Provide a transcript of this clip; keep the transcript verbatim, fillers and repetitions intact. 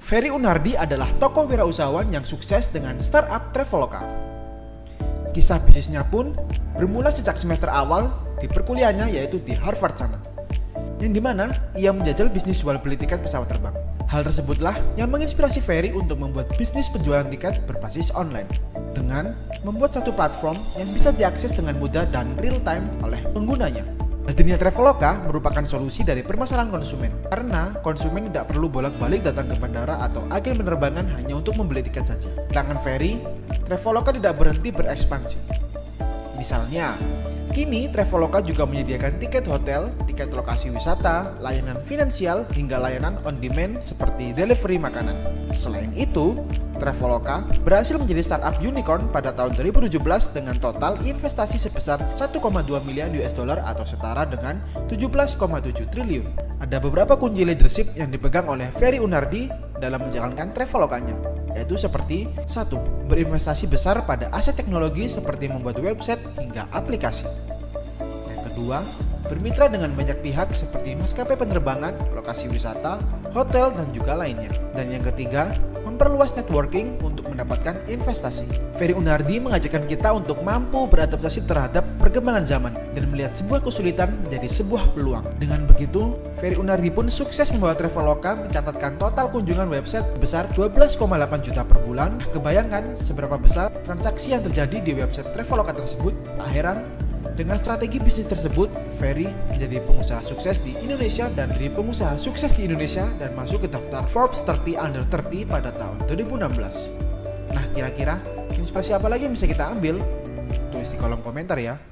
Ferry Unardi adalah tokoh wirausahawan yang sukses dengan startup Traveloka. Kisah bisnisnya pun bermula sejak semester awal di perkuliahannya, yaitu di Harvard sana, yang dimana ia menjajal bisnis jual beli tiket pesawat terbang. Hal tersebutlah yang menginspirasi Ferry untuk membuat bisnis penjualan tiket berbasis online dengan membuat satu platform yang bisa diakses dengan mudah dan real time oleh penggunanya. Hadirnya Traveloka merupakan solusi dari permasalahan konsumen, karena konsumen tidak perlu bolak-balik datang ke bandara atau agen penerbangan hanya untuk membeli tiket saja. Di tangan Ferry, Traveloka tidak berhenti berekspansi. Misalnya, kini Traveloka juga menyediakan tiket hotel, tiket lokasi wisata, layanan finansial, hingga layanan on demand seperti delivery makanan. Selain itu, Traveloka berhasil menjadi startup unicorn pada tahun dua ribu tujuh belas dengan total investasi sebesar satu koma dua miliar U S dollar atau setara dengan tujuh belas koma tujuh triliun. Ada beberapa kunci leadership yang dipegang oleh Ferry Unardi dalam menjalankan Travelokanya, yaitu seperti satu. Berinvestasi besar pada aset teknologi seperti membuat website hingga aplikasi. Yang kedua, bermitra dengan banyak pihak seperti maskapai penerbangan, lokasi wisata, hotel, dan juga lainnya. Dan yang ketiga, memperluas networking untuk mendapatkan investasi. Ferry Unardi mengajarkan kita untuk mampu beradaptasi terhadap perkembangan zaman dan melihat sebuah kesulitan menjadi sebuah peluang. Dengan begitu, Ferry Unardi pun sukses membawa Traveloka mencatatkan total kunjungan website sebesar dua belas koma delapan juta per bulan. Kebayangkan seberapa besar transaksi yang terjadi di website Traveloka tersebut? Tak heran, dengan strategi bisnis tersebut, Ferry menjadi pengusaha sukses di Indonesia dan dari pengusaha sukses di Indonesia dan masuk ke daftar Forbes tiga puluh under tiga puluh pada tahun dua ribu enam belas. Nah, kira-kira inspirasi apa lagi yang bisa kita ambil? Tulis di kolom komentar ya.